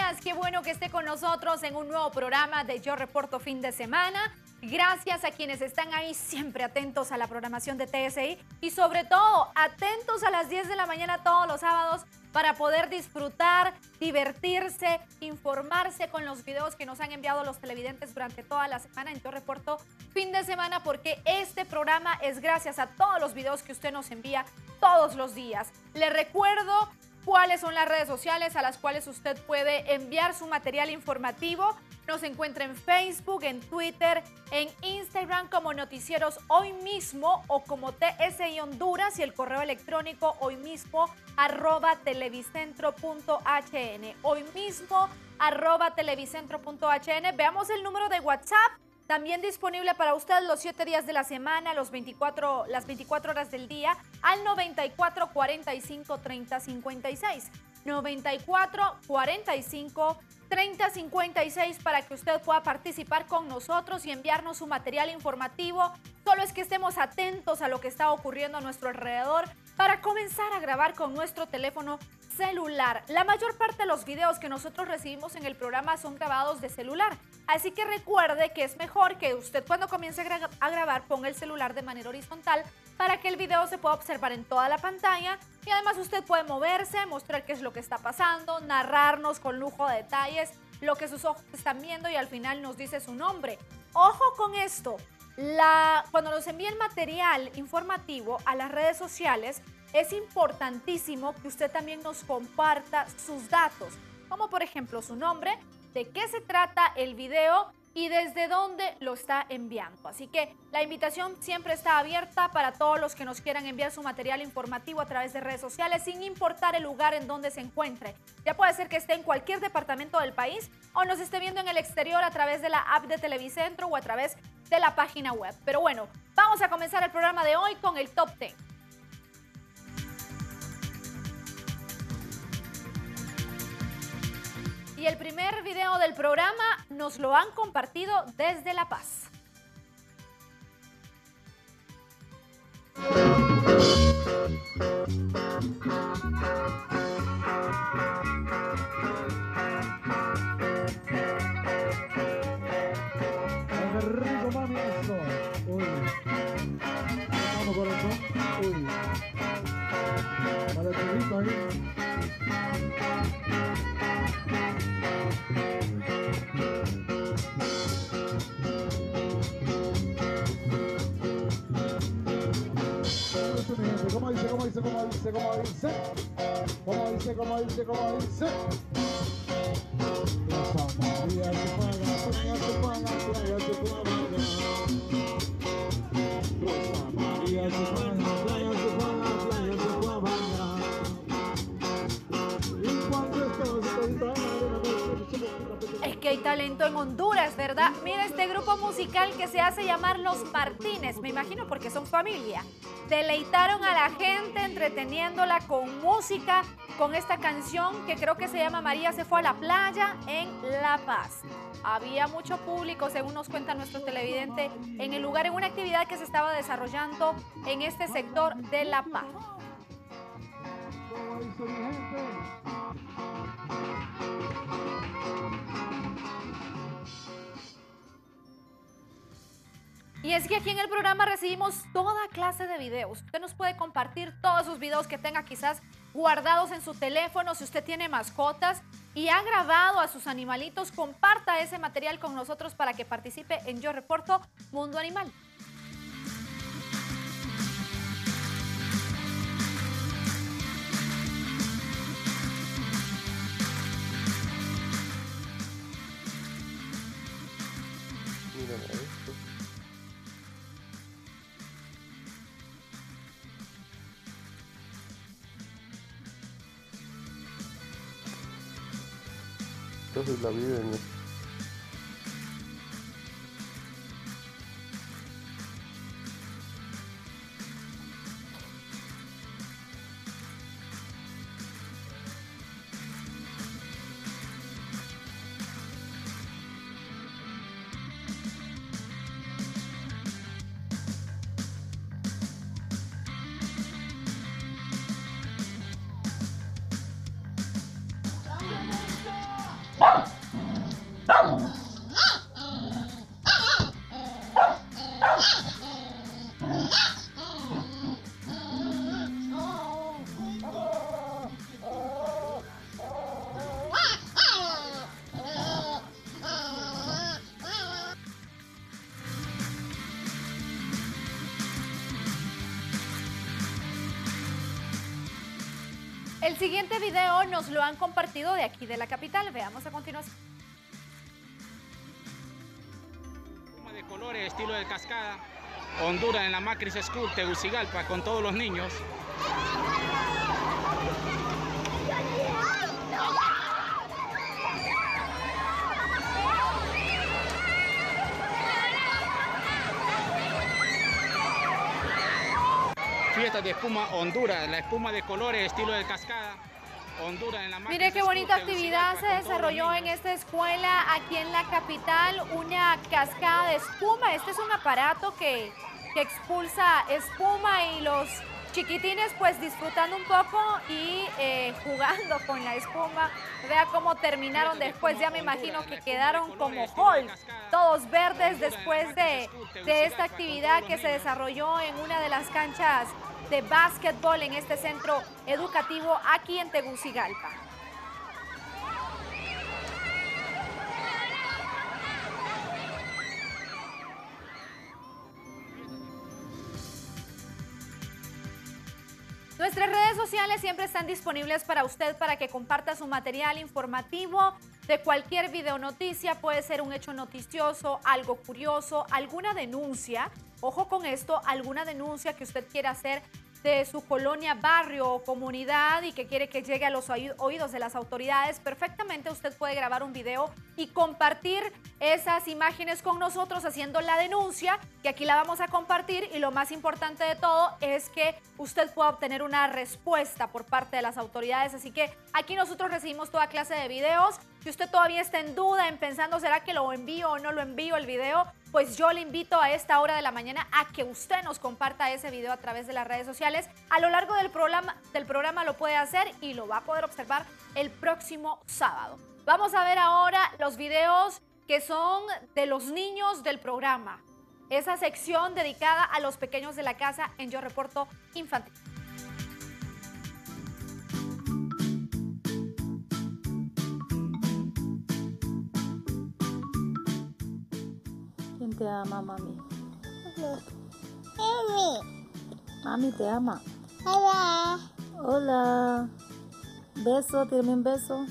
días, qué bueno que esté con nosotros en un nuevo programa de Yo Reporto Fin de Semana. Gracias a quienes están ahí siempre atentos a la programación de TSI y sobre todo atentos a las 10 de la mañana todos los sábados para poder disfrutar, divertirse, informarse con los videos que nos han enviado los televidentes durante toda la semana en Yo Reporto Fin de Semana, porque este programa es gracias a todos los videos que usted nos envía todos los días. Le recuerdo cuáles son las redes sociales a las cuales usted puede enviar su material informativo. Nos encuentra en Facebook, en Twitter, en Instagram como Noticieros Hoy Mismo o como TSI Honduras y el correo electrónico hoymismo @televicentro.hn. Hoymismo @televicentro.hn. Veamos el número de WhatsApp. También disponible para usted los 7 días de la semana, las 24 horas del día, al 94 45 30 56. 94 45 30 56 para que usted pueda participar con nosotros y enviarnos su material informativo. Solo es que estemos atentos a lo que está ocurriendo a nuestro alrededor para comenzar a grabar con nuestro teléfono celular. La mayor parte de los videos que nosotros recibimos en el programa son grabados de celular. Así que recuerde que es mejor que usted cuando comience a grabar ponga el celular de manera horizontal para que el video se pueda observar en toda la pantalla y además usted puede moverse, mostrar qué es lo que está pasando, narrarnos con lujo de detalles lo que sus ojos están viendo y al final nos dice su nombre. Ojo con esto, cuando nos envíen material informativo a las redes sociales es importantísimo que usted también nos comparta sus datos, como por ejemplo su nombre, de qué se trata el video y desde dónde lo está enviando. Así que la invitación siempre está abierta para todos los que nos quieran enviar su material informativo a través de redes sociales, sin importar el lugar en donde se encuentre. Ya puede ser que esté en cualquier departamento del país o nos esté viendo en el exterior a través de la app de Televicentro o a través de la página web. Pero bueno, vamos a comenzar el programa de hoy con el Top 10. Y el primer video del programa nos lo han compartido desde La Paz. ¡Qué rico, mami, esto! Uy. Vamos, corazón. Uy. Para el chulito ahí. ¿Cómo dice? ¿Cómo dice? ¿Cómo dice? ¿Cómo dice? ¿Cómo dice? ¿Cómo dice? ¿Cómo dice? Rosa María se paga, playa se paga, playa se paga. Rosa María se paga, playa se paga, playa se paga. Y cuando esto se Es que hay talento en Honduras, ¿verdad? Mira este grupo musical que se hace llamar Los Martínez, me imagino porque son familia. Deleitaron a la gente entreteniéndola con música, con esta canción que creo que se llama María se fue a la playa en La Paz. Había mucho público, según nos cuenta nuestro televidente, en el lugar, en una actividad que se estaba desarrollando en este sector de La Paz. Y es que aquí en el programa recibimos toda clase de videos. Usted nos puede compartir todos sus videos que tenga quizás guardados en su teléfono. Si usted tiene mascotas y ha grabado a sus animalitos, comparta ese material con nosotros para que participe en Yo Reporto Mundo Animal. Mira esto. Entonces la vida en El siguiente video nos lo han compartido de aquí de la capital. Veamos a continuación. De colores, estilo de cascada, Honduras en la Macris School, Tegucigalpa, con todos los niños. Fiesta de espuma Honduras, la espuma de colores, estilo de cascada, Honduras en la Macris Mire qué School, bonita actividad se Tegucigalpa, con todos los desarrolló en niños. esta escuela aquí en la capital, una cascada de espuma. Este es un aparato que expulsa espuma y los chiquitines pues disfrutando un poco y jugando con la espuma. Vea cómo terminaron después, ya me imagino que quedaron como Hulk, todos verdes después de esta actividad que se desarrolló en una de las canchas de básquetbol en este centro educativo aquí en Tegucigalpa. Nuestras redes sociales siempre están disponibles para usted para que comparta su material informativo de cualquier video noticia. Puede ser un hecho noticioso, algo curioso, alguna denuncia. Ojo con esto, alguna denuncia que usted quiera hacer de su colonia, barrio o comunidad y que quiere que llegue a los oídos de las autoridades. Perfectamente usted puede grabar un video y compartir esas imágenes con nosotros haciendo la denuncia, que aquí la vamos a compartir, y lo más importante de todo es que usted pueda obtener una respuesta por parte de las autoridades. Así que aquí nosotros recibimos toda clase de videos. Si usted todavía está en duda, en pensando, ¿será que lo envío o no lo envío el video? Pues yo le invito a esta hora de la mañana a que usted nos comparta ese video a través de las redes sociales. A lo largo del programa lo puede hacer y lo va a poder observar el próximo sábado. Vamos a ver ahora los videos que son de los niños del programa. Esa sección dedicada a los pequeños de la casa en Yo Reporto Infantil. ¿Quién te ama, mami? Mami. Mami te ama. Hola. Hola. Beso, tírame un beso.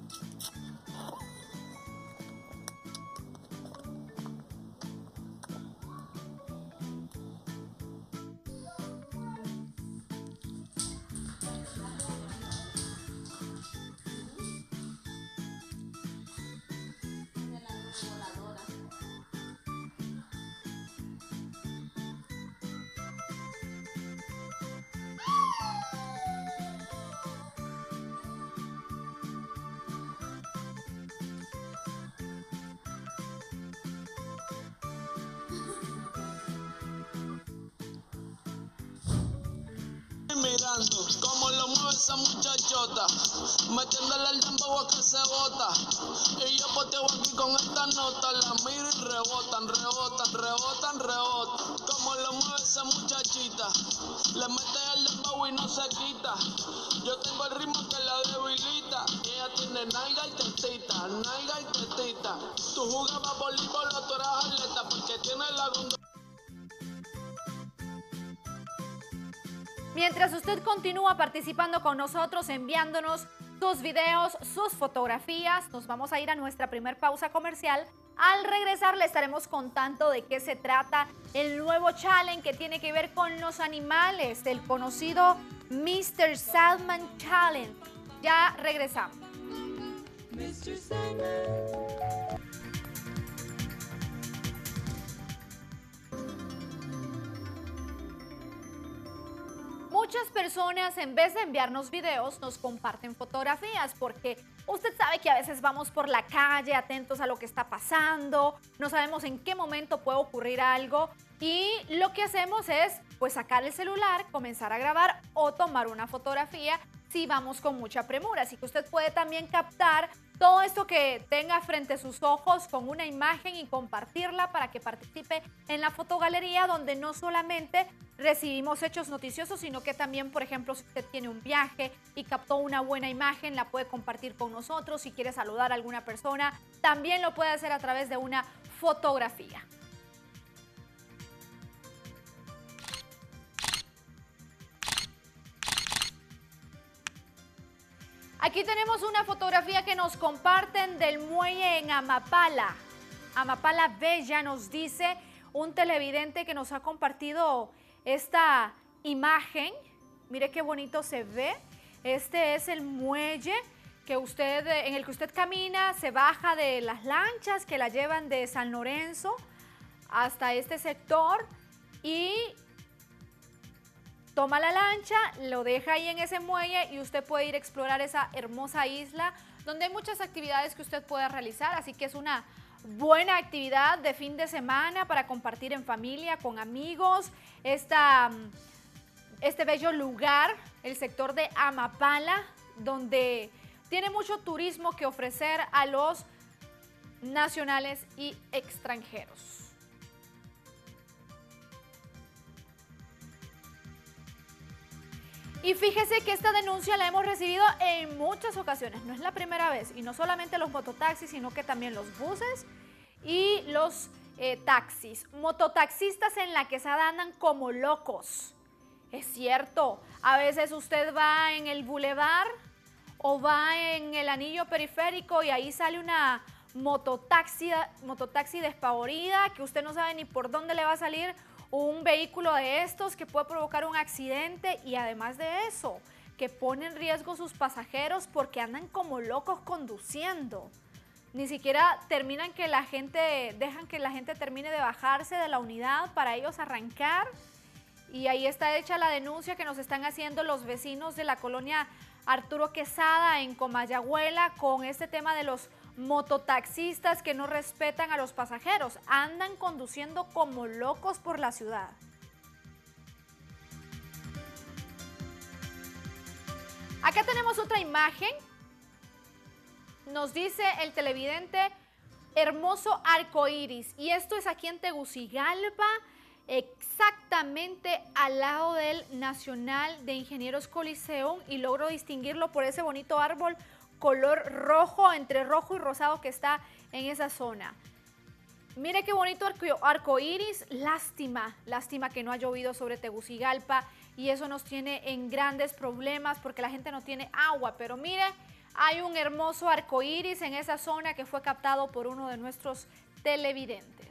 Mirando cómo lo mueve esa muchachota, metiéndole el dembow a que se bota. Y yo poteo aquí con esta nota, la miro y rebotan, rebotan, rebotan, rebotan. Cómo lo mueve esa muchachita, le mete el dembow y no se quita. Yo tengo el ritmo que la debilita, ella tiene nalga y tetita, nalga y tetita. Tú jugabas voleibol o tú eras atleta porque tienes la gondola. Mientras usted continúa participando con nosotros, enviándonos sus videos, sus fotografías, nos vamos a ir a nuestra primer pausa comercial. Al regresar le estaremos contando de qué se trata el nuevo challenge que tiene que ver con los animales, el conocido Mr. Salman Challenge. Ya regresamos. Mr. Salman. Muchas personas, en vez de enviarnos videos, nos comparten fotografías porque usted sabe que a veces vamos por la calle atentos a lo que está pasando, no sabemos en qué momento puede ocurrir algo y lo que hacemos es pues sacar el celular, comenzar a grabar o tomar una fotografía si vamos con mucha premura. Así que usted puede también captar todo esto que tenga frente a sus ojos con una imagen y compartirla para que participe en la fotogalería, donde no solamente recibimos hechos noticiosos, sino que también, por ejemplo, si usted tiene un viaje y captó una buena imagen, la puede compartir con nosotros. Si quiere saludar a alguna persona, también lo puede hacer a través de una fotografía. Aquí tenemos una fotografía que nos comparten del muelle en Amapala. Amapala Bella, nos dice un televidente que nos ha compartido esta imagen. Mire qué bonito se ve. Este es el muelle en el que usted camina, se baja de las lanchas que la llevan de San Lorenzo hasta este sector y toma la lancha, lo deja ahí en ese muelle y usted puede ir a explorar esa hermosa isla donde hay muchas actividades que usted puede realizar, así que es una buena actividad de fin de semana para compartir en familia, con amigos, este bello lugar, el sector de Amapala, donde tiene mucho turismo que ofrecer a los nacionales y extranjeros. Y fíjese que esta denuncia la hemos recibido en muchas ocasiones, no es la primera vez, y no solamente los mototaxis, sino que también los buses y los taxis. Mototaxistas en la Quesada andan como locos. Es cierto, a veces usted va en el bulevar o va en el anillo periférico y ahí sale una mototaxi despavorida que usted no sabe ni por dónde le va a salir un vehículo de estos que puede provocar un accidente y además de eso, que pone en riesgo sus pasajeros porque andan como locos conduciendo. Ni siquiera dejan que la gente termine de bajarse de la unidad para ellos arrancar. Y ahí está hecha la denuncia que nos están haciendo los vecinos de la colonia Arturo Quesada en Comayagüela con este tema de los mototaxistas que no respetan a los pasajeros. Andan conduciendo como locos por la ciudad. Acá tenemos otra imagen. Nos dice el televidente, hermoso arco iris. Y esto es aquí en Tegucigalpa, exactamente al lado del Nacional de Ingenieros Coliseum, y logro distinguirlo por ese bonito árbol color rojo, entre rojo y rosado que está en esa zona. Mire qué bonito arco iris. Lástima que no ha llovido sobre Tegucigalpa y eso nos tiene en grandes problemas porque la gente no tiene agua, pero mire, hay un hermoso arco iris en esa zona que fue captado por uno de nuestros televidentes.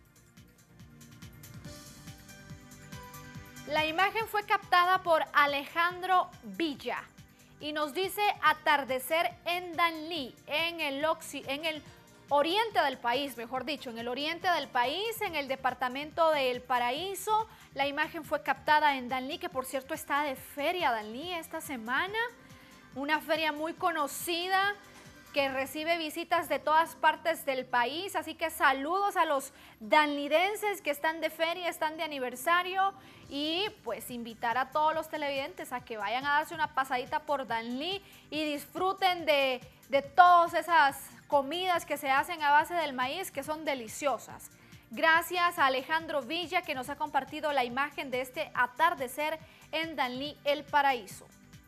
La imagen fue captada por Alejandro Villa y nos dice atardecer en Danlí, en el oriente del país, mejor dicho, en el oriente del país, en el departamento de El Paraíso. La imagen fue captada en Danlí, que por cierto está de feria Danlí esta semana, una feria muy conocida que recibe visitas de todas partes del país, así que saludos a los danlidenses que están de feria, están de aniversario, y pues invitar a todos los televidentes a que vayan a darse una pasadita por Danlí y disfruten de todas esas comidas que se hacen a base del maíz, que son deliciosas. Gracias a Alejandro Villa que nos ha compartido la imagen de este atardecer en Danlí, El Paraíso.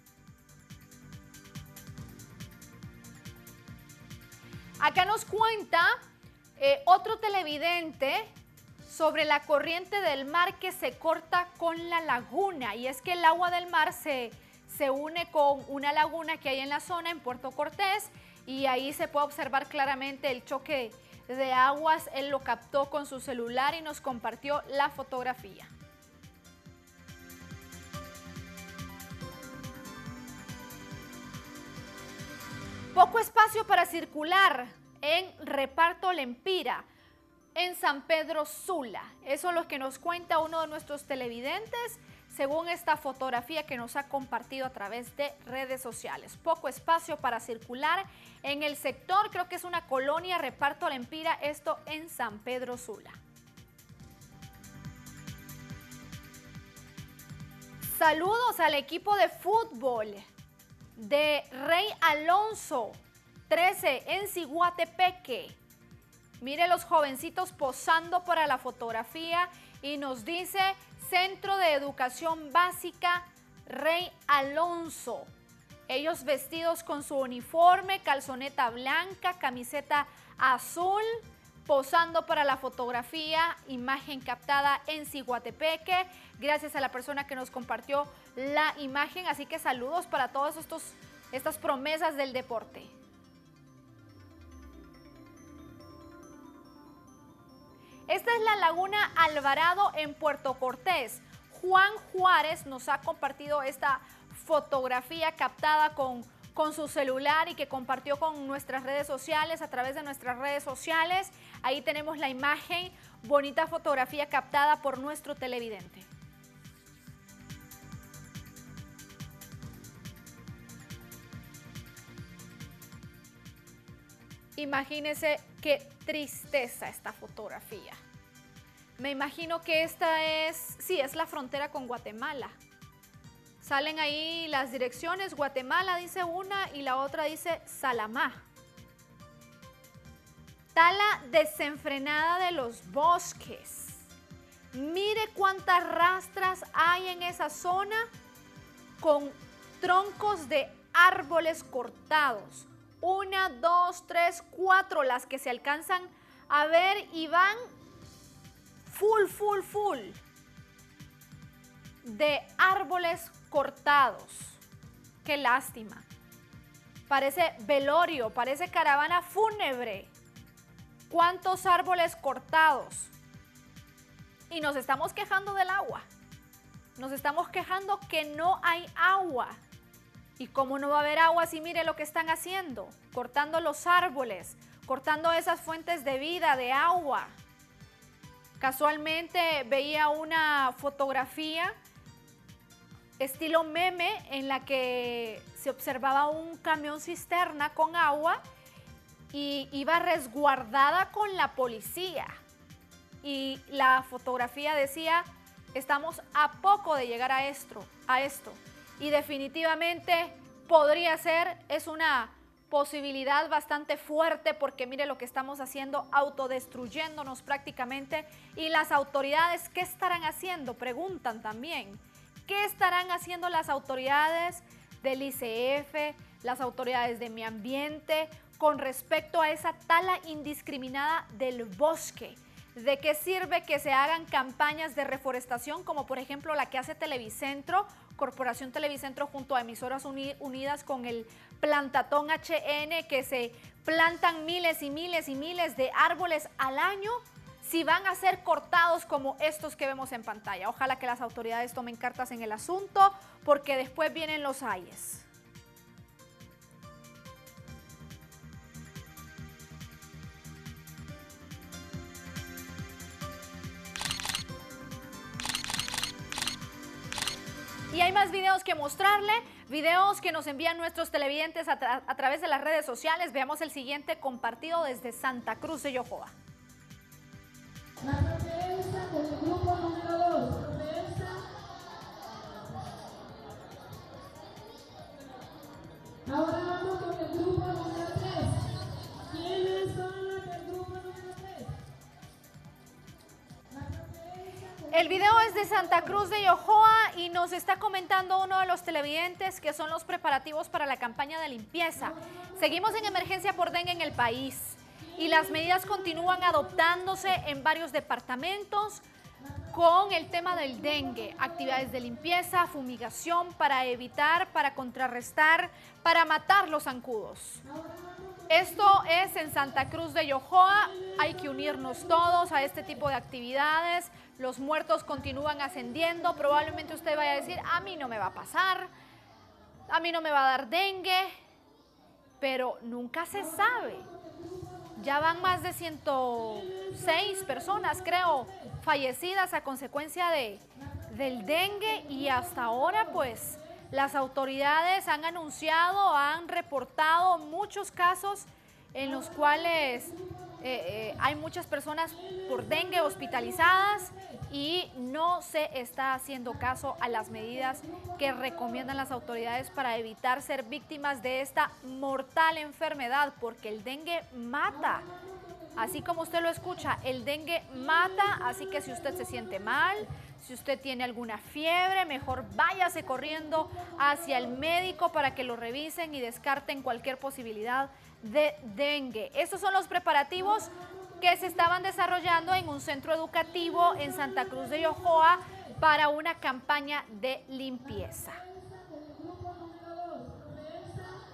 Acá nos cuenta otro televidente sobre la corriente del mar que se corta con la laguna. Y es que el agua del mar se une con una laguna que hay en la zona, en Puerto Cortés, y ahí se puede observar claramente el choque de aguas. Él lo captó con su celular y nos compartió la fotografía. Poco espacio para circular en Reparto Lempira, en San Pedro Sula. Eso es lo que nos cuenta uno de nuestros televidentes, según esta fotografía que nos ha compartido a través de redes sociales. Poco espacio para circular en el sector, creo que es una colonia, Reparto Lempira, esto en San Pedro Sula. Saludos al equipo de fútbol de Rey Alonso 13 en Ciguatepeque. Mire los jovencitos posando para la fotografía y nos dice Centro de Educación Básica Rey Alonso. Ellos vestidos con su uniforme, calzoneta blanca, camiseta azul, posando para la fotografía, imagen captada en Ciguatepeque. Gracias a la persona que nos compartió la imagen, así que saludos para todos estos estas promesas del deporte. Esta es la Laguna Alvarado en Puerto Cortés. Juan Juárez nos ha compartido esta fotografía captada con su celular y que compartió con nuestras redes sociales, a través de nuestras redes sociales. Ahí tenemos la imagen, bonita fotografía captada por nuestro televidente. Imagínense qué tristeza esta fotografía. Me imagino que esta es, sí, es la frontera con Guatemala. Salen ahí las direcciones, Guatemala dice una y la otra dice Salamá. Tala desenfrenada de los bosques. Mire cuántas rastras hay en esa zona con troncos de árboles cortados. 1, 2, 3, 4 las que se alcanzan a ver y van full de árboles cortados. Qué lástima. Parece velorio, parece caravana fúnebre. ¿Cuántos árboles cortados? Y nos estamos quejando del agua. Nos estamos quejando que no hay agua. ¿Y cómo no va a haber agua si mire lo que están haciendo? Cortando los árboles, cortando esas fuentes de vida, de agua. Casualmente veía una fotografía estilo meme en la que se observaba un camión cisterna con agua y iba resguardada con la policía. Y la fotografía decía, estamos a poco de llegar a esto. Y definitivamente podría ser, es una posibilidad bastante fuerte porque mire lo que estamos haciendo, autodestruyéndonos prácticamente. Y las autoridades, ¿qué estarán haciendo? Preguntan también. ¿Qué estarán haciendo las autoridades del ICF, las autoridades de medio ambiente con respecto a esa tala indiscriminada del bosque? ¿De qué sirve que se hagan campañas de reforestación como por ejemplo la que hace Televicentro, Corporación Televicentro junto a Emisoras Unidas con el Plantatón HN, que se plantan miles y miles y miles de árboles al año, si van a ser cortados como estos que vemos en pantalla? Ojalá que las autoridades tomen cartas en el asunto porque después vienen los ayes. Y hay más videos que mostrarle, videos que nos envían nuestros televidentes a través de las redes sociales. Veamos el siguiente compartido desde Santa Cruz de Yojoa. La protesta con el grupo número 2. Protesta. Ahora vamos con el grupo número 3. ¿Quiénes son los del grupo número 3? El video es de Santa Cruz de Yojoa y nos está comentando uno de los televidentes que son los preparativos para la campaña de limpieza. Seguimos en emergencia por dengue en el país y las medidas continúan adoptándose en varios departamentos con el tema del dengue. Actividades de limpieza, fumigación para evitar, para contrarrestar, para matar los zancudos. Esto es en Santa Cruz de Yojoa. Hay que unirnos todos a este tipo de actividades. Los muertos continúan ascendiendo. Probablemente usted vaya a decir, a mí no me va a pasar, a mí no me va a dar dengue, pero nunca se sabe. Ya van más de 106 personas, creo, fallecidas a consecuencia del dengue y hasta ahora, pues, las autoridades han anunciado, han reportado muchos casos en los cuales hay muchas personas por dengue hospitalizadas y no se está haciendo caso a las medidas que recomiendan las autoridades para evitar ser víctimas de esta mortal enfermedad, porque el dengue mata. Así como usted lo escucha, el dengue mata, así que si usted se siente mal, si usted tiene alguna fiebre, mejor váyase corriendo hacia el médico para que lo revisen y descarten cualquier posibilidad de dengue. Estos son los preparativos que se estaban desarrollando en un centro educativo en Santa Cruz de Yojoa para una campaña de limpieza.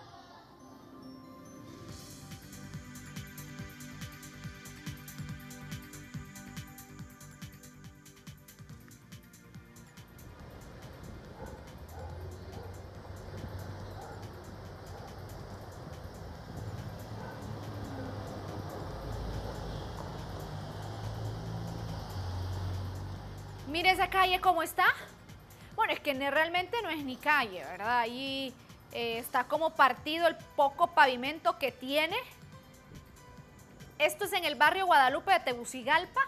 Mire esa calle cómo está. Bueno, es que realmente no es ni calle, ¿verdad? Ahí está como partido el poco pavimento que tiene. Esto es en el barrio Guadalupe de Tegucigalpa.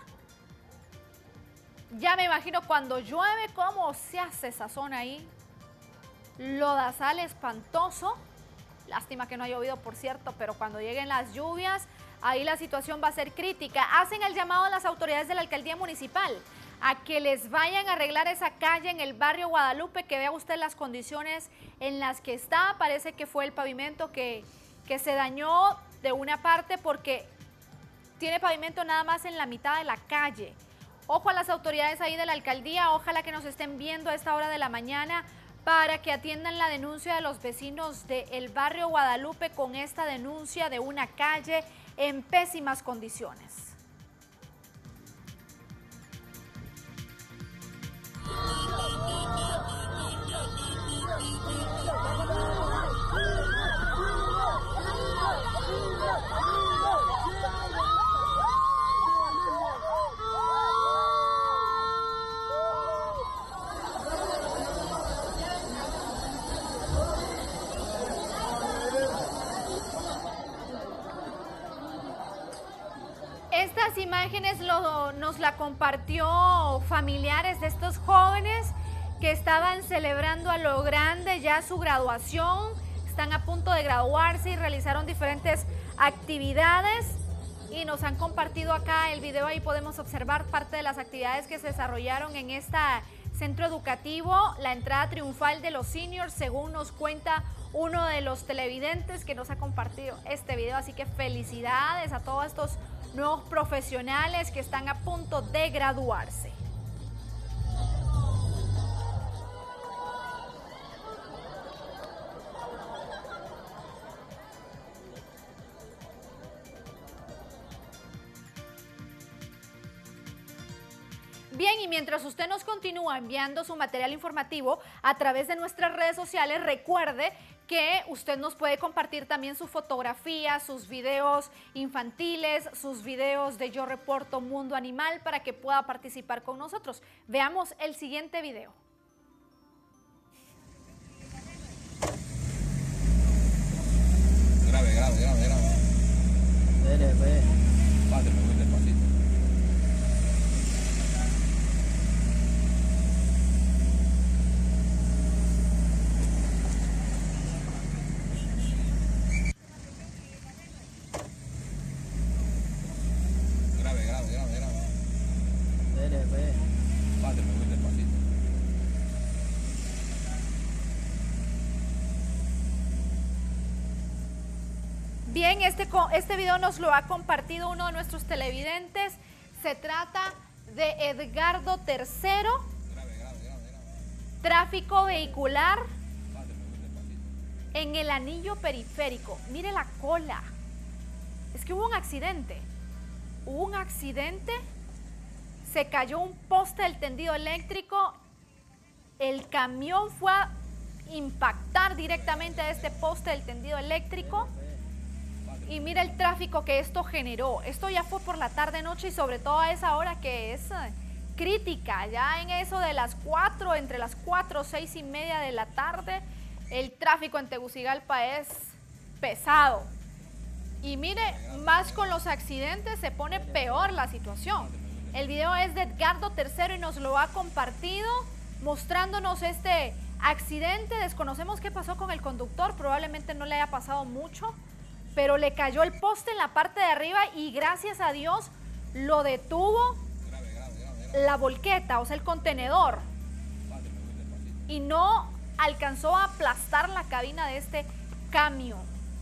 Ya me imagino cuando llueve cómo se hace esa zona ahí. Lodazal espantoso. Lástima que no ha llovido, por cierto, pero cuando lleguen las lluvias, ahí la situación va a ser crítica. Hacen el llamado a las autoridades de la alcaldía municipal a que les vayan a arreglar esa calle en el barrio Guadalupe, que vea usted las condiciones en las que está. Parece que fue el pavimento que se dañó de una parte porque tiene pavimento nada más en la mitad de la calle. Ojo a las autoridades ahí de la alcaldía, ojalá que nos estén viendo a esta hora de la mañana para que atiendan la denuncia de los vecinos del barrio Guadalupe con esta denuncia de una calle en pésimas condiciones. Estas imágenes nos la compartió familiares de estos jóvenes que estaban celebrando a lo grande ya su graduación, están a punto de graduarse y realizaron diferentes actividades y nos han compartido acá el video. Ahí podemos observar parte de las actividades que se desarrollaron en este centro educativo, la entrada triunfal de los seniors, según nos cuenta uno de los televidentes que nos ha compartido este video, así que felicidades a todos estos nuevos profesionales que están a punto de graduarse. Bien, y mientras usted nos continúa enviando su material informativo a través de nuestras redes sociales, recuerde que usted nos puede compartir también su fotografía, sus videos infantiles, sus videos de Yo Reporto Mundo Animal para que pueda participar con nosotros. Veamos el siguiente video. Grave. Ve. Padre, muy despacito. Padre, muy despacito. Bien, este video nos lo ha compartido uno de nuestros televidentes. Se trata de Edgardo III. Tráfico vehicular en el anillo periférico. Mire la cola. Es que hubo un accidente. Se cayó un poste del tendido eléctrico. El camión fue a impactar directamente a este poste del tendido eléctrico. Y mira el tráfico que esto generó. Esto ya fue por la tarde-noche y sobre todo a esa hora que es crítica. Ya en eso de las 4, entre las 4, 6 y media de la tarde, el tráfico en Tegucigalpa es pesado. Y mire, más con los accidentes se pone peor la situación. El video es de Edgardo III y nos lo ha compartido mostrándonos este accidente. Desconocemos qué pasó con el conductor, probablemente no le haya pasado mucho, pero le cayó el poste en la parte de arriba y gracias a Dios lo detuvo la volqueta, o sea el contenedor, y no alcanzó a aplastar la cabina de este camión.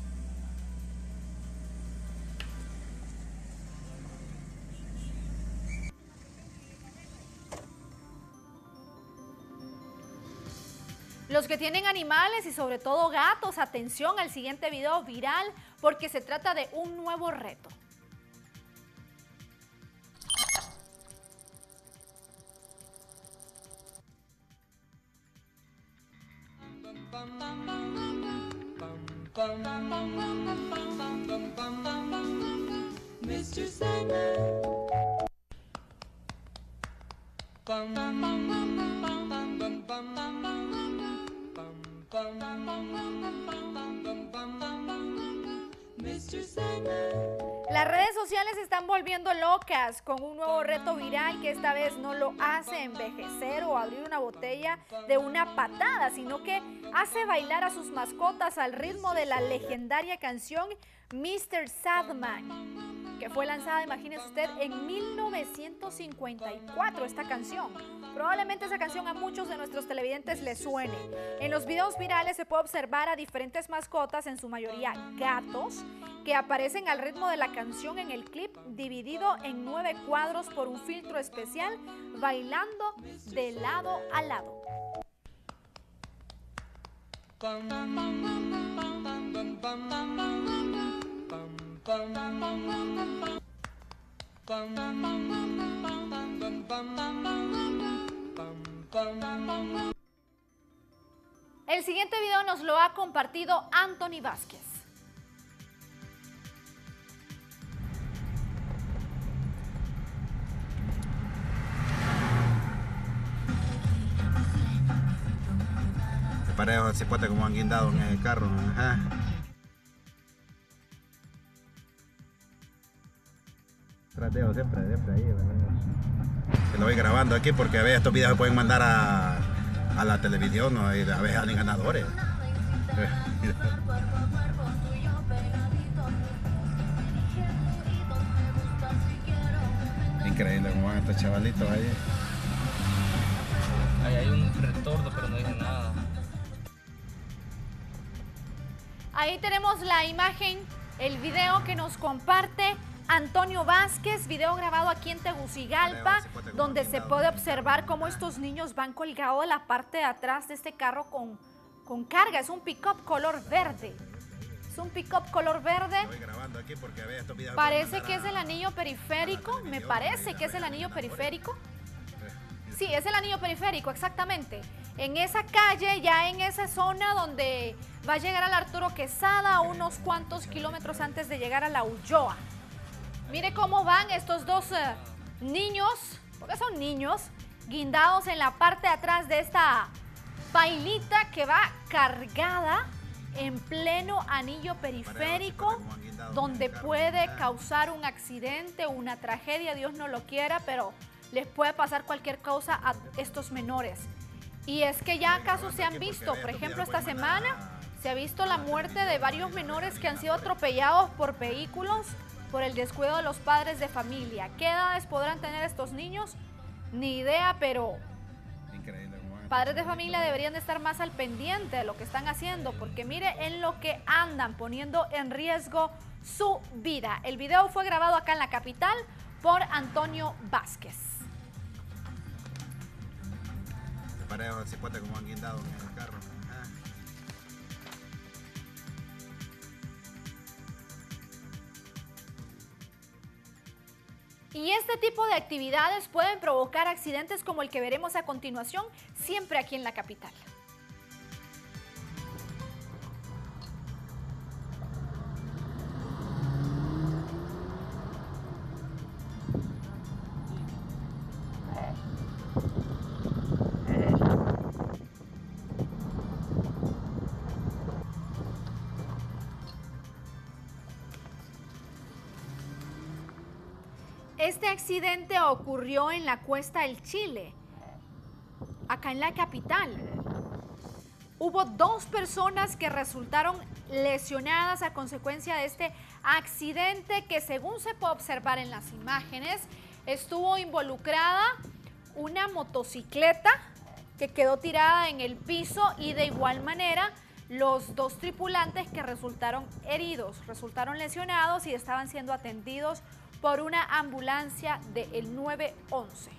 Los que tienen animales y sobre todo gatos, atención al siguiente video viral porque se trata de un nuevo reto. Mr. Sandman. Las redes sociales se están volviendo locas con un nuevo reto viral que esta vez no lo hace envejecer o abrir una botella de una patada, sino que hace bailar a sus mascotas al ritmo de la legendaria canción Mr. Sadman, que fue lanzada, imagínese usted, en 1954, esta canción. Probablemente esa canción a muchos de nuestros televidentes les suene. En los videos virales se puede observar a diferentes mascotas, en su mayoría gatos, que aparecen al ritmo de la canción en el clip, dividido en 9 cuadros por un filtro especial, bailando de lado a lado. El siguiente video nos lo ha compartido Anthony Vázquez. Te parece así puede como han guindado en el carro. Ajá. Trateo siempre ahí, ¿verdad? Se lo voy grabando aquí porque a veces estos videos se pueden mandar a la televisión, ¿no? Y a veces salen ganadores. Increíble cómo van estos chavalitos ahí. Ahí hay un retorno, pero no dice nada. Ahí tenemos la imagen, el video que nos comparte Antonio Vázquez, video grabado aquí en Tegucigalpa, donde se puede observar cómo estos niños van colgados de la parte de atrás de este carro con carga. Es un pick-up color verde. Es un pick-up color verde. Parece que es el anillo periférico. Me parece que es el anillo periférico. Sí, es el anillo periférico, exactamente. En esa calle, ya en esa zona donde va a llegar al Arturo Quesada, unos cuantos kilómetros antes de llegar a la Ulloa. Mire cómo van estos dos niños, porque son niños, guindados en la parte de atrás de esta pailita que va cargada en pleno anillo periférico, donde puede causar un accidente, una tragedia, Dios no lo quiera, pero les puede pasar cualquier cosa a estos menores. Y es que ya casos se han visto, por ejemplo, esta semana se ha visto la muerte de varios menores que han sido atropellados por vehículos por el descuido de los padres de familia. ¿Qué edades podrán tener estos niños? Ni idea, pero padres de familia deberían de estar más al pendiente de lo que están haciendo, porque mire en lo que andan, poniendo en riesgo su vida. El video fue grabado acá en la capital por Antonio Vázquez. Te parece así puede como han guindado en el carro. Ajá. Y este tipo de actividades pueden provocar accidentes como el que veremos a continuación, siempre aquí en la capital. Este accidente ocurrió en la Cuesta del Chile, acá en la capital. Hubo 2 personas que resultaron lesionadas a consecuencia de este accidente que, según se puede observar en las imágenes, estuvo involucrada una motocicleta que quedó tirada en el piso y de igual manera los 2 tripulantes que resultaron heridos, resultaron lesionados y estaban siendo atendidos por una ambulancia del 911.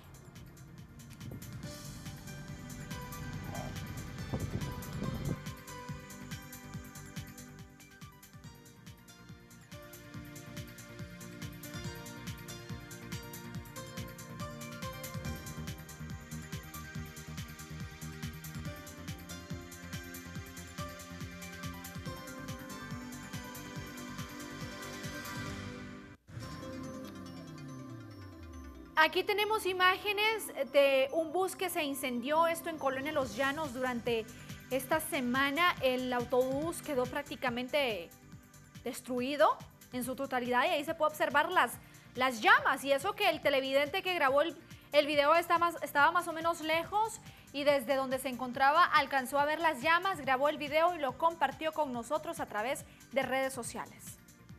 Aquí tenemos imágenes de un bus que se incendió, esto en Colonia Los Llanos durante esta semana. El autobús quedó prácticamente destruido en su totalidad y ahí se puede observar las llamas. Y eso que el televidente que grabó el video estaba más o menos lejos y desde donde se encontraba alcanzó a ver las llamas, grabó el video y lo compartió con nosotros a través de redes sociales.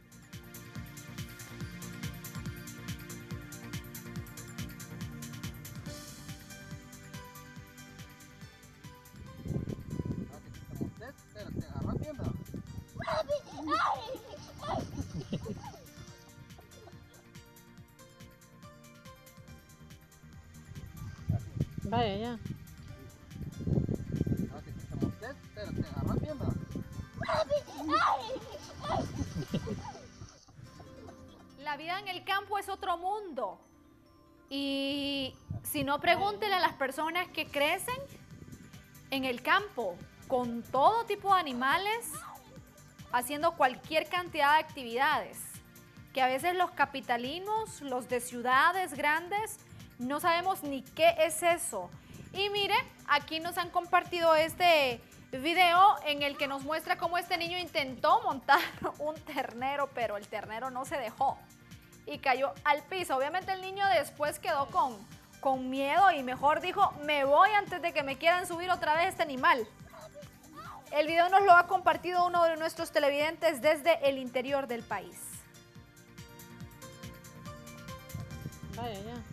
Vaya, ya. La vida en el campo es otro mundo. Y si no, pregúntenle a las personas que crecen en el campo con todo tipo de animales, haciendo cualquier cantidad de actividades, que a veces los capitalinos, los de ciudades grandes, no sabemos ni qué es eso. Y mire, aquí nos han compartido este video en el que nos muestra cómo este niño intentó montar un ternero, pero el ternero no se dejó y cayó al piso. Obviamente el niño después quedó con miedo y mejor dijo, me voy antes de que me quieran subir otra vez este animal. El video nos lo ha compartido uno de nuestros televidentes desde el interior del país. Vaya, ya.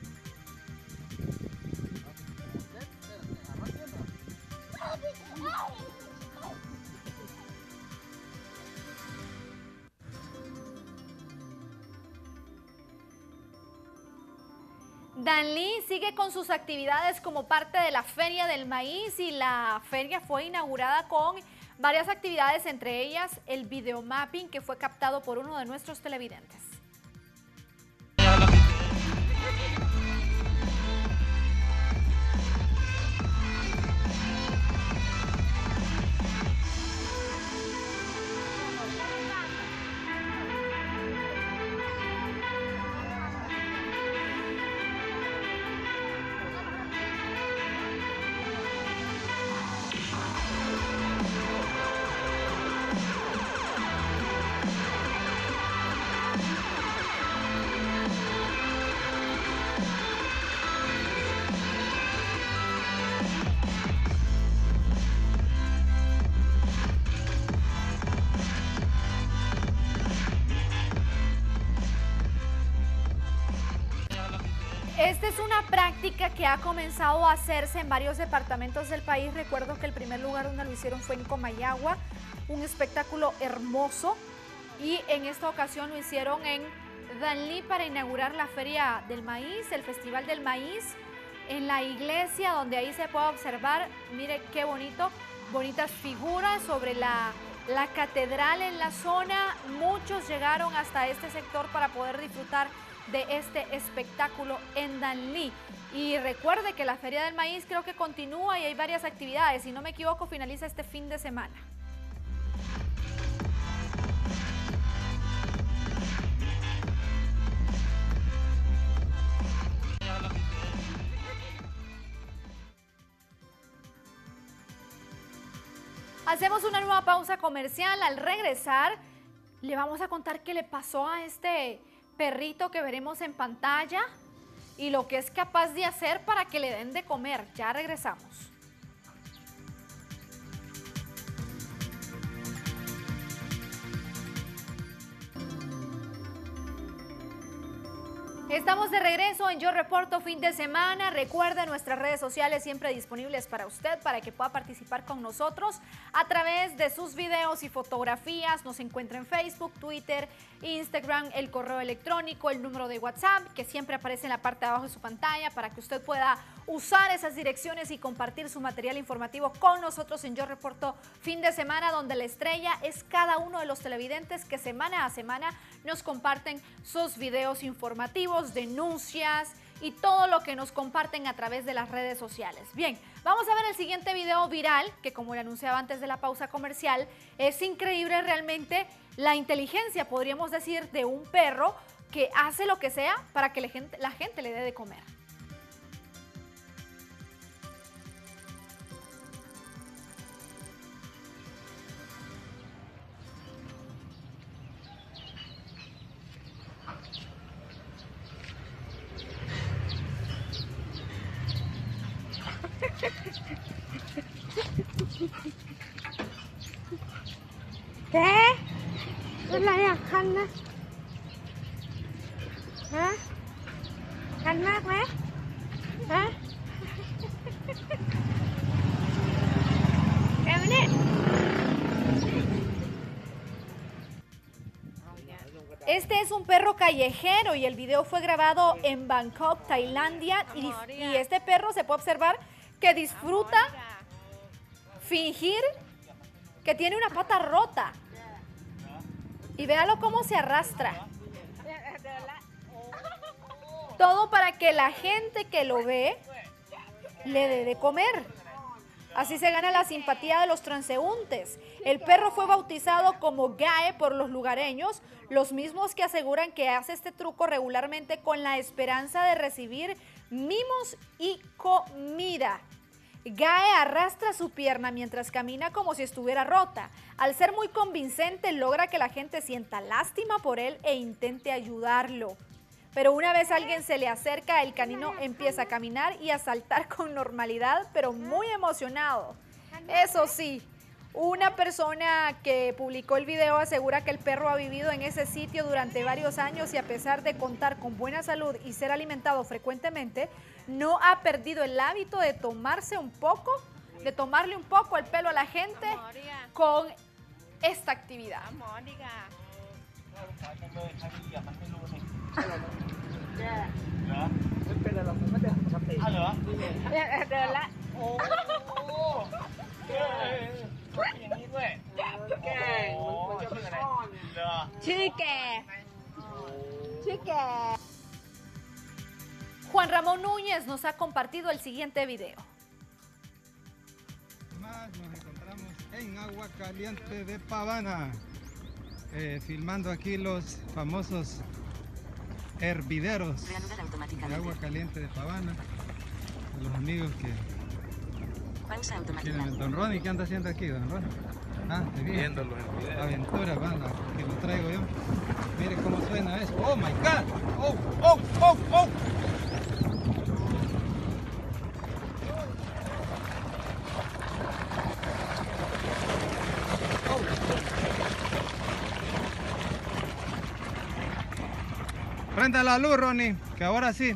Danlí sigue con sus actividades como parte de la Feria del Maíz y la feria fue inaugurada con varias actividades, entre ellas el videomapping que fue captado por uno de nuestros televidentes. Esta es una práctica que ha comenzado a hacerse en varios departamentos del país. Recuerdo que el primer lugar donde lo hicieron fue en Comayagua, un espectáculo hermoso. Y en esta ocasión lo hicieron en Danlí para inaugurar la Feria del Maíz, el Festival del Maíz, en la iglesia donde ahí se puede observar, mire qué bonito, bonitas figuras sobre la catedral en la zona. Muchos llegaron hasta este sector para poder disfrutar de este espectáculo en Danlí. Y recuerde que la Feria del Maíz creo que continúa y hay varias actividades. Si no me equivoco, finaliza este fin de semana. Hacemos una nueva pausa comercial. Al regresar, le vamos a contar qué le pasó a este perrito que veremos en pantalla y lo que es capaz de hacer para que le den de comer. Ya regresamos. Estamos de regreso en Yo Reporto fin de semana. Recuerda nuestras redes sociales siempre disponibles para usted, para que pueda participar con nosotros a través de sus videos y fotografías. Nos encuentra en Facebook, Twitter, Instagram, el correo electrónico, el número de WhatsApp que siempre aparece en la parte de abajo de su pantalla para que usted pueda usar esas direcciones y compartir su material informativo con nosotros en Yo Reporto fin de semana, donde la estrella es cada uno de los televidentes que semana a semana nos comparten sus videos informativos, denuncias y todo lo que nos comparten a través de las redes sociales. Bien, vamos a ver el siguiente video viral que, como le anunciaba antes de la pausa comercial, es increíble realmente la inteligencia, podríamos decir, de un perro que hace lo que sea para que la gente le dé de comer. ¿Qué? ¿Es la de Hanna? ¿Ah? ¿Hanna, güey? ¿Ah? ¿Qué viene? Este es un perro callejero y el video fue grabado en Bangkok, Tailandia, y este perro se puede observar que disfruta fingir que tiene una pata rota. Y véalo cómo se arrastra. Todo para que la gente que lo ve le dé de comer. Así se gana la simpatía de los transeúntes. El perro fue bautizado como Gae por los lugareños, los mismos que aseguran que hace este truco regularmente con la esperanza de recibir mimos y comida. Gae arrastra su pierna mientras camina como si estuviera rota. Al ser muy convincente, logra que la gente sienta lástima por él e intente ayudarlo. Pero una vez alguien se le acerca, el canino empieza a caminar y a saltar con normalidad, pero muy emocionado. Eso sí, una persona que publicó el video asegura que el perro ha vivido en ese sitio durante varios años y a pesar de contar con buena salud y ser alimentado frecuentemente, no ha perdido el hábito de tomarle un poco el pelo a la gente con esta actividad. Juan Ramón Núñez nos ha compartido el siguiente video. Nos encontramos en Agua Caliente de Pavana, filmando aquí los famosos hervideros de Agua Caliente de Pavana. A los amigos que tienen el Don Ronnie. ¿Qué anda haciendo aquí, Don Ronnie? Ah, Viendo los hervideros. Aventura, que lo traigo yo. Mire cómo suena eso. ¡Oh, my God! ¡Oh, oh, oh, oh! Prenda la luz, Ronnie, que ahora sí.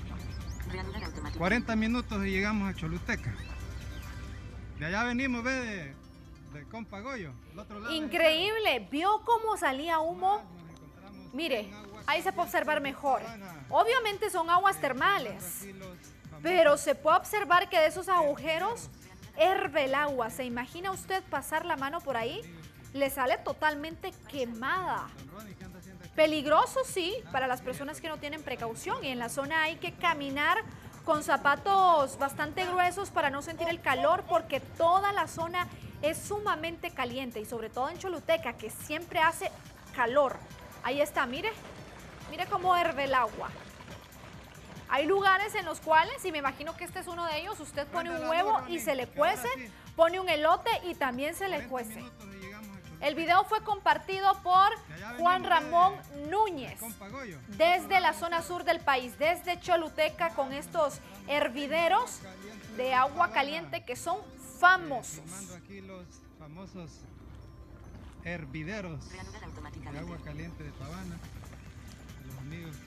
40 minutos y llegamos a Choluteca. De allá venimos, ve, de Compa Goyo. Increíble, ¿vio cómo salía humo? Mire, ahí se puede observar mejor. Obviamente son aguas termales, pero se puede observar que de esos agujeros herve el agua. ¿Se imagina usted pasar la mano por ahí? Le sale totalmente quemada. Peligroso, sí, para las personas que no tienen precaución, y en la zona hay que caminar con zapatos bastante gruesos para no sentir el calor, porque toda la zona es sumamente caliente, y sobre todo en Choluteca, que siempre hace calor. Ahí está, mire cómo herve el agua. Hay lugares en los cuales, y me imagino que este es uno de ellos, usted pone un huevo y se le cuece, pone un elote y también se le cuece. El video fue compartido por Juan Ramón Núñez desde la zona sur del país, desde Choluteca, con estos hervideros de agua caliente que son famosos. Aquí los famosos hervideros de Agua Caliente de Pavana. Los amigos.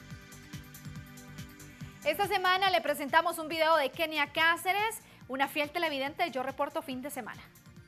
Esta semana le presentamos un video de Kenia Cáceres, una fiel televidente de Yo Reporto Fin de Semana.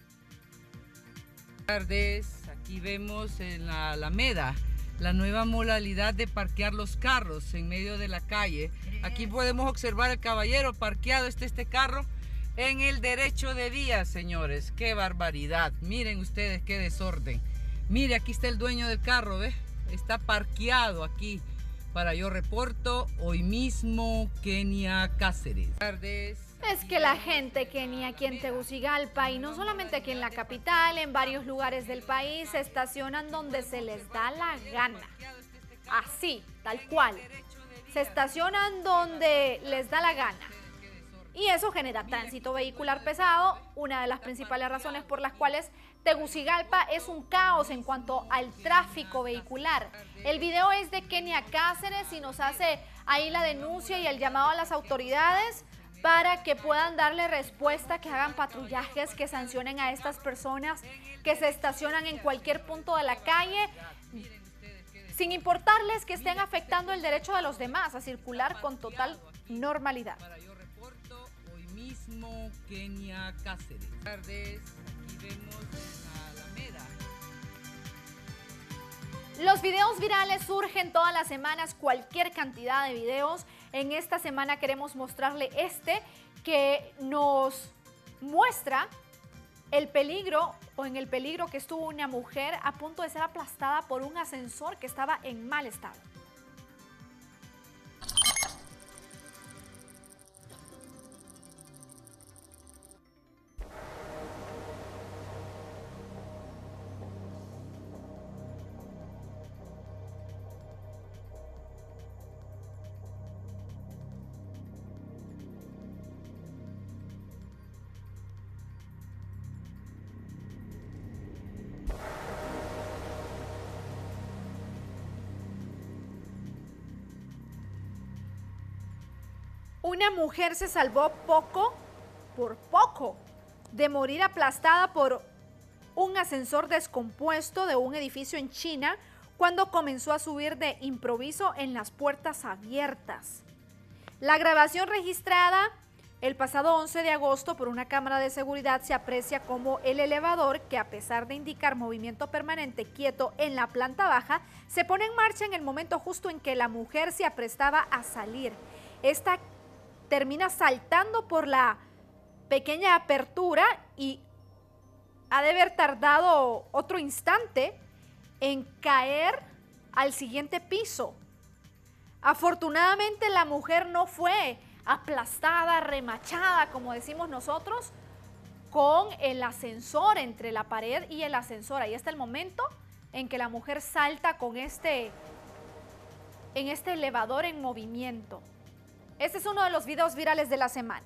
Buenas tardes, aquí vemos en la Alameda la nueva modalidad de parquear los carros en medio de la calle. Aquí podemos observar el caballero parqueado, este carro en el derecho de vía, señores. ¡Qué barbaridad! Miren ustedes qué desorden. Mire, aquí está el dueño del carro, ¿ves? Está parqueado aquí para Yo Reporto, hoy mismo, Kenia Cáceres. Buenas tardes. Es que la gente, Kenia, aquí en Tegucigalpa, y no solamente aquí en la capital, en varios lugares del país, se estacionan donde se les da la gana. así, tal cual. Se estacionan donde les da la gana. Y eso genera tránsito vehicular pesado, una de las principales razones por las cuales Tegucigalpa es un caos en cuanto al tráfico vehicular. El video es de Kenia Cáceres y nos hace ahí la denuncia y el llamado a las autoridades para que puedan darle respuesta, que hagan patrullajes, que sancionen a estas personas que se estacionan en cualquier punto de la calle, sin importarles que estén afectando el derecho de los demás a circular con total normalidad. Mismo Kenia Cáceres. Buenas tardes, aquí vemos en la Alameda. Los videos virales surgen todas las semanas, cualquier cantidad de videos. En esta semana queremos mostrarle este que nos muestra el peligro en el peligro que estuvo una mujer a punto de ser aplastada por un ascensor que estaba en mal estado. Una mujer se salvó por poco, de morir aplastada por un ascensor descompuesto de un edificio en China cuando comenzó a subir de improviso en las puertas abiertas. La grabación registrada el pasado 11 de agosto por una cámara de seguridad se aprecia como el elevador, que a pesar de indicar movimiento permanente quieto en la planta baja, se pone en marcha en el momento justo en que la mujer se aprestaba a salir. Esta termina saltando por la pequeña apertura y ha de haber tardado otro instante en caer al siguiente piso. Afortunadamente la mujer no fue aplastada, remachada, como decimos nosotros, con el ascensor, entre la pared y el ascensor. Ahí está el momento en que la mujer salta con en este elevador en movimiento. Este es uno de los videos virales de la semana.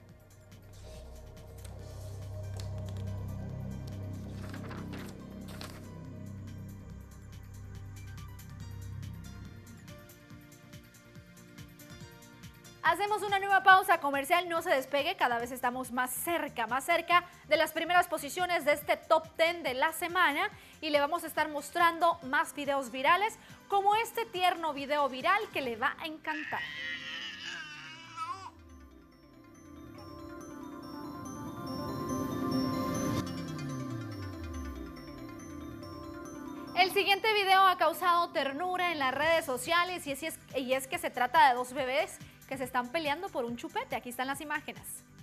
Hacemos una nueva pausa comercial, no se despegue, cada vez estamos más cerca de las primeras posiciones de este top 10 de la semana y le vamos a estar mostrando más videos virales como este tierno video viral que le va a encantar. El siguiente video ha causado ternura en las redes sociales y es que se trata de dos bebés que se están peleando por un chupete. Aquí están las imágenes.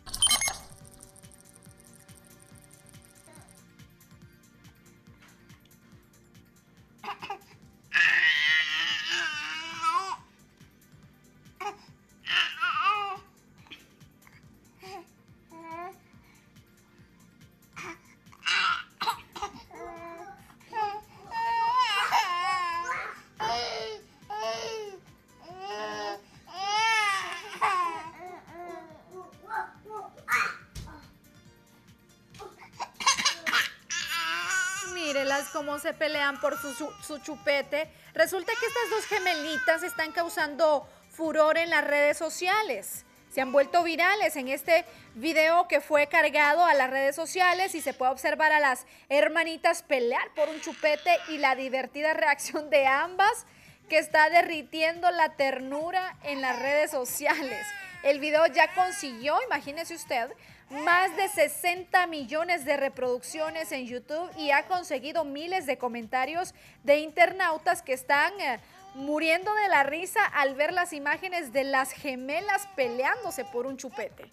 Mírelas cómo se pelean por su chupete. Resulta que estas dos gemelitas están causando furor en las redes sociales. Se han vuelto virales en este video que fue cargado a las redes sociales y se puede observar a las hermanitas pelear por un chupete y la divertida reacción de ambas, que está derritiendo la ternura en las redes sociales. El video ya consiguió, imagínese usted, más de 60 millones de reproducciones en YouTube y ha conseguido miles de comentarios de internautas que están muriendo de la risa al ver las imágenes de las gemelas peleándose por un chupete.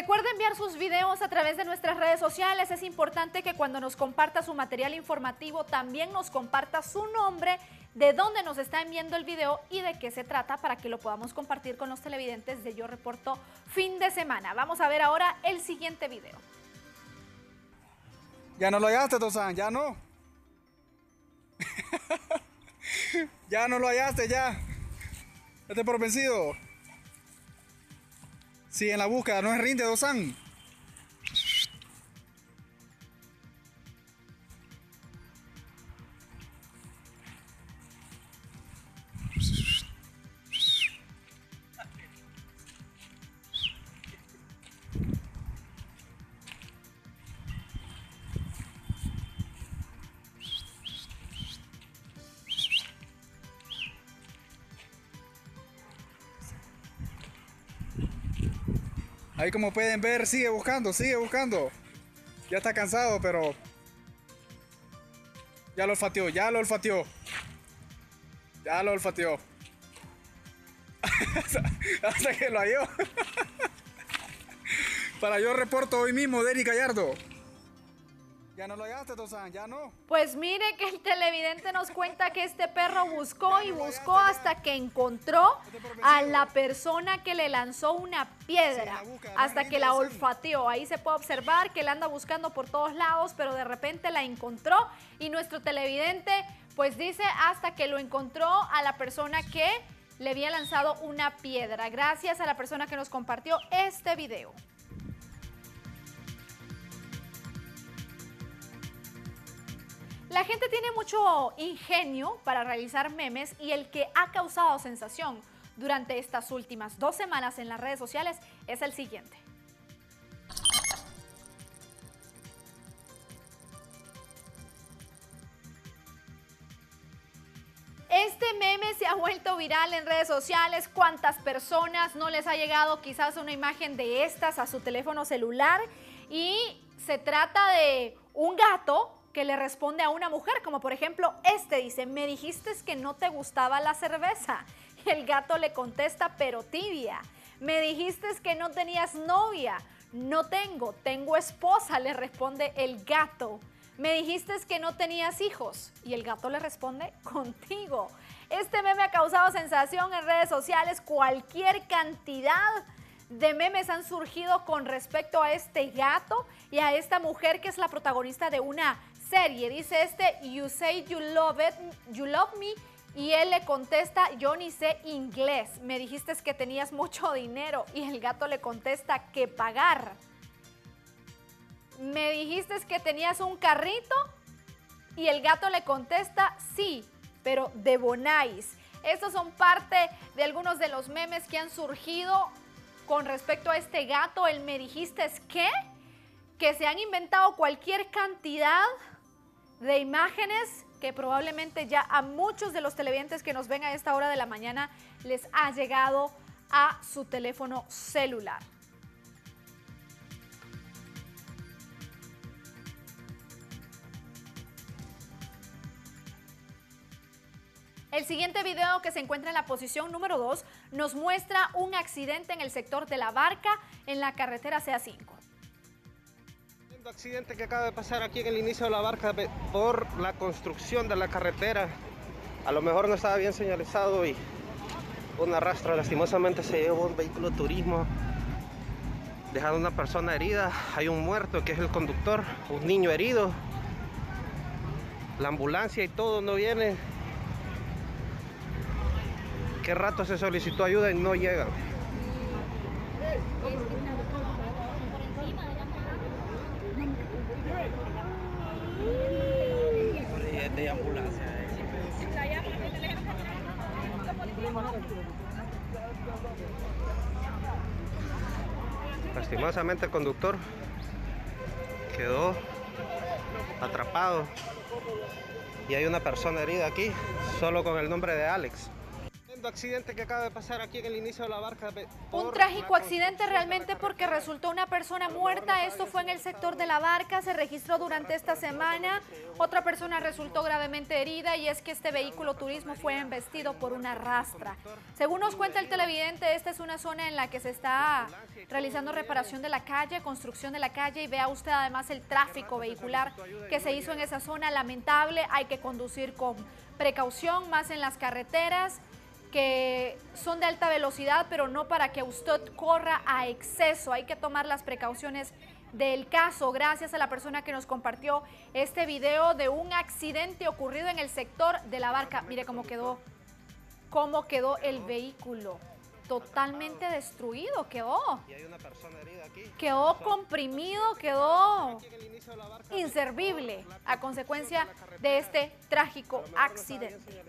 Recuerda enviar sus videos a través de nuestras redes sociales. Es importante que cuando nos comparta su material informativo también nos comparta su nombre, de dónde nos está enviando el video y de qué se trata para que lo podamos compartir con los televidentes de Yo Reporto Fin de Semana. Vamos a ver ahora el siguiente video. Ya no lo hallaste, Tozán, ya no. Ya no lo hallaste, ya. Date por vencido. Sigue en la búsqueda, no es rinde, Tozán. Ahí como pueden ver, sigue buscando, sigue buscando. Ya está cansado, pero ya lo olfateó, ya lo olfateó. Ya lo olfateó. Hasta que lo halló. Para Yo Reporto hoy mismo, Denis Gallardo. Ya no lo hallaste, Tozán, ya no. Pues mire que el televidente nos cuenta que este perro buscó y buscó hasta que encontró a la persona que le lanzó una piedra, hasta que la olfateó. Ahí se puede observar que la anda buscando por todos lados, pero de repente la encontró y nuestro televidente pues dice hasta que lo encontró a la persona que le había lanzado una piedra. Gracias a la persona que nos compartió este video. La gente tiene mucho ingenio para realizar memes y el que ha causado sensación durante estas últimas 2 semanas en las redes sociales es el siguiente. Este meme se ha vuelto viral en redes sociales. ¿Cuántas personas no les ha llegado quizás una imagen de estas a su teléfono celular? Y se trata de un gato que le responde a una mujer, como por ejemplo este dice: me dijiste que no te gustaba la cerveza. Y el gato le contesta, pero tibia. Me dijiste que no tenías novia. No tengo, tengo esposa, le responde el gato. Me dijiste que no tenías hijos. Y el gato le responde, contigo. Este meme ha causado sensación en redes sociales. Cualquier cantidad de memes han surgido con respecto a este gato y a esta mujer que es la protagonista de una serie. Dice you say you love me, y él le contesta, yo ni sé inglés. Me dijiste que tenías mucho dinero, y el gato le contesta, que pagar. Me dijiste que tenías un carrito, y el gato le contesta, sí, pero de Bonais. Estos son parte de algunos de los memes que han surgido con respecto a este gato. El me dijiste que se han inventado cualquier cantidad de imágenes que probablemente ya a muchos de los televidentes que nos ven a esta hora de la mañana les ha llegado a su teléfono celular. El siguiente video, que se encuentra en la posición número 2, nos muestra un accidente en el sector de La Barca, en la carretera CA5. Accidente que acaba de pasar aquí en el inicio de La Barca por la construcción de la carretera. A lo mejor no estaba bien señalizado y un arrastre lastimosamente se llevó un vehículo de turismo, dejando una persona herida. Hay un muerto que es el conductor, un niño herido. La ambulancia y todo no viene. ¿Qué rato se solicitó ayuda y no llegan? De ambulancia. Lastimosamente el conductor quedó atrapado y hay una persona herida aquí, solo con el nombre de Alex. tremendo accidente que acaba de pasar aquí en el inicio de la barca. Un trágico accidente realmente porque resultó una persona muerta. Esto fue en el sector de la barca, se registró durante esta semana. Otra persona resultó gravemente herida y es que este vehículo turismo fue embestido por una rastra. Según nos cuenta el televidente, esta es una zona en la que se está realizando reparación de la calle, construcción de la calle, y vea usted además el tráfico vehicular que se hizo en esa zona. Lamentable, hay que conducir con precaución, más en las carreteras que son de alta velocidad, pero no para que usted corra a exceso. Hay que tomar las precauciones del caso. Gracias a la persona que nos compartió este video de un accidente ocurrido en el sector de la barca. Mire cómo quedó el vehículo. Totalmente destruido quedó. Quedó comprimido, quedó inservible a consecuencia de este trágico accidente.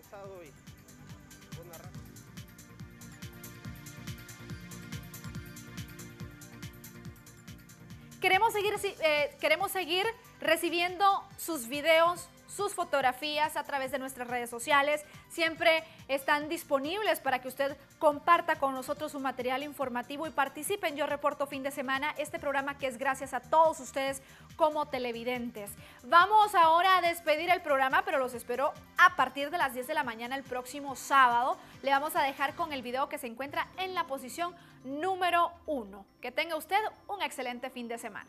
Queremos seguir recibiendo sus videos, sus fotografías a través de nuestras redes sociales. Siempre están disponibles para que usted comparta con nosotros su material informativo y participe en Yo Reporto Fin de Semana, este programa que es gracias a todos ustedes como televidentes. Vamos ahora a despedir el programa, pero los espero a partir de las 10 de la mañana el próximo sábado. Le vamos a dejar con el video que se encuentra en la posición número 1. Que tenga usted un excelente fin de semana.